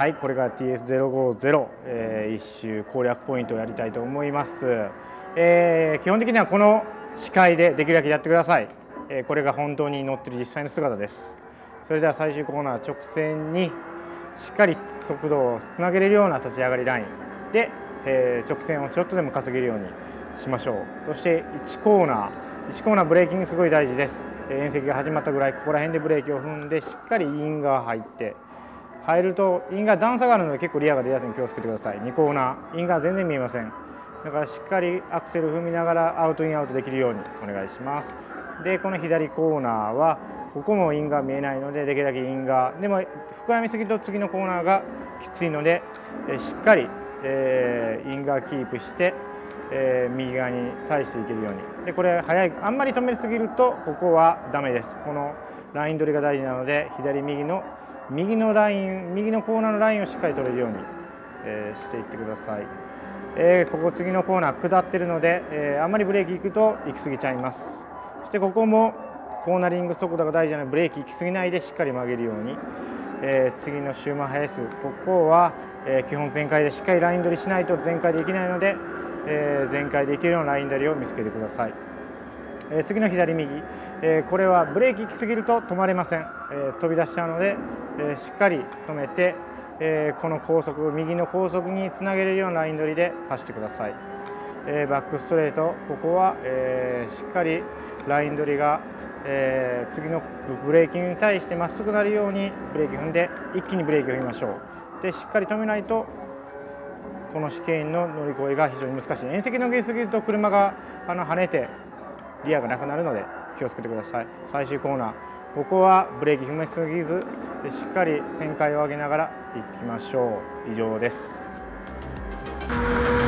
はい、これが TS050、一周攻略ポイントをやりたいと思います。基本的にはこの視界でできるだけやってください。これが本当に乗ってる実際の姿です。それでは最終コーナー直線にしっかり速度をつなげれるような立ち上がりラインで、直線をちょっとでも稼げるようにしましょう。そして1コーナーブレーキングすごい大事です。縁石が始まったぐらいここら辺でブレーキを踏んでしっかりインが入るとインが段差があるので結構リアが出やすいので気をつけてください。2コーナーインが全然見えません。だからしっかりアクセル踏みながらアウトインアウトできるようにお願いします。でこの左コーナーはここもインが見えないのでできるだけインがでも膨らみすぎると次のコーナーがきついのでしっかりインがキープして右側に対していけるように。でこれ速いあんまり止めすぎるとここはダメです。このライン取りが大事なので右のコーナーのラインをしっかり取れるようにしていってください。ここ次のコーナー下ってるのであんまりブレーキいくと行き過ぎちゃいます。そしてここもコーナリング速度が大事なのでブレーキ行き過ぎないでしっかり曲げるように。次のシューマッハ S ここは基本全開でしっかりライン取りしないと全開でいけないので全開でいけるようなライン取りを見つけてください。次の左右これはブレーキ行き過ぎると止まれません。飛び出しちゃうのでしっかり止めてこの右の高速につなげれるようなライン取りで走ってください。バックストレートここはしっかりライン取りが次のブレーキに対してまっすぐなるようにブレーキ踏んで一気にブレーキを踏みましょう。でしっかり止めないとこの試験の乗り越えが非常に難しい。縁石のげすぎると車が跳ねてリアがなくなるので気をつけてください。最終コーナーここはブレーキ踏みすぎずしっかり旋回を上げながら行きましょう。以上です。